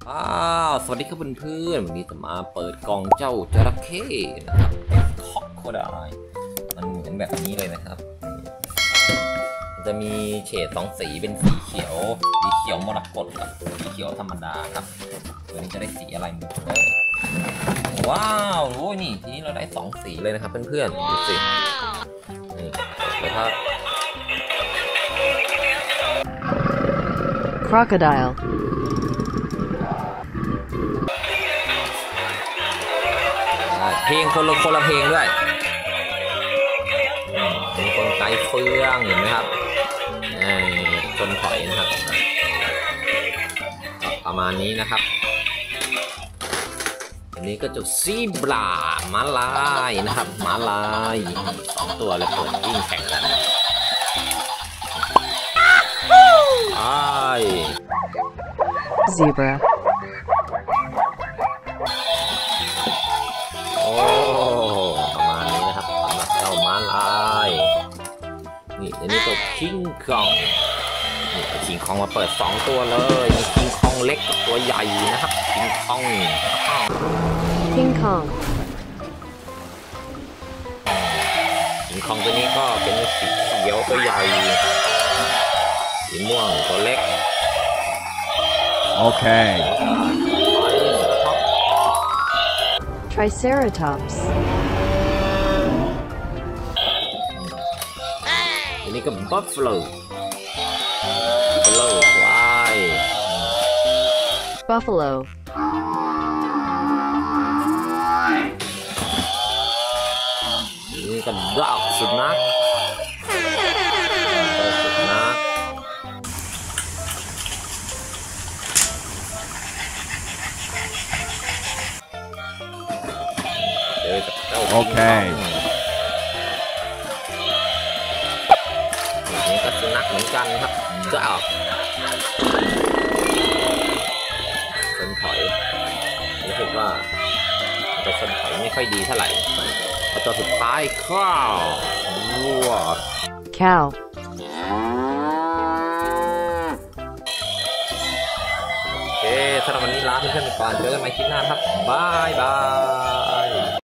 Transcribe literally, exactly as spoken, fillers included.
อ้าวสวัสดีครับเพื่อนๆวันนี้จะมาเปิดกล่องเจ้าจระเข้นะครับคอกโคไดมันเหมือนแบบนี้เลยนะครับมันจะมีเฉดสองสีเป็นสีเขียวสีเขียวมรกตกับสีเขียวธรรมดาครับตัวนี้จะได้สีอะไรมั้งว้าวโอ้ยนี่ทีนี้เราได้สองสีเลยนะครับเพื่อนๆดูสินี่นะครับ Crocodile เพลงคนละคนละเพลงด้วยมีคนไกลเฟืองเห็นไหมครับคนถอยนะครับประมาณนี้นะครับอันนี้ก็จะซีบราม้าลายนะครับม้าลายสองตัวเลยเปิดวิ่งแข่งกันไอ้ Zebra โอ้ประมาณนี้นะครับสำหรับเจ้าม้าลายนี่อันนี้ตัวคิงคองนี่คิงคองมาเปิดสองตัวเลยมีคิงคองเล็กกับตัวใหญ่นะครับคิงคอง King Kong คิงคองตัวนี้ก็เป็นสีเขียวตัวใหญ่สีม่วงตัวเล็กโอเค Triceratops อันนี้ก็บัฟฟาโลบัฟฟาโลควาย Buffalo นี่ก็ดอกสุนัขสุนัขโอเคนี่ก็สุนัขเหมือนกันครับจะออกส้นถอยรู้สึกว่าจะส้นถอยไม่ค่อยดีเท่าไหร่ตัวสุดท้ายข้าววัว Cow โอเคสำหรับวันนี้ลาเพื่อนๆไปก่อนเจอกันใหม่คลิปหน้าครับบายบาย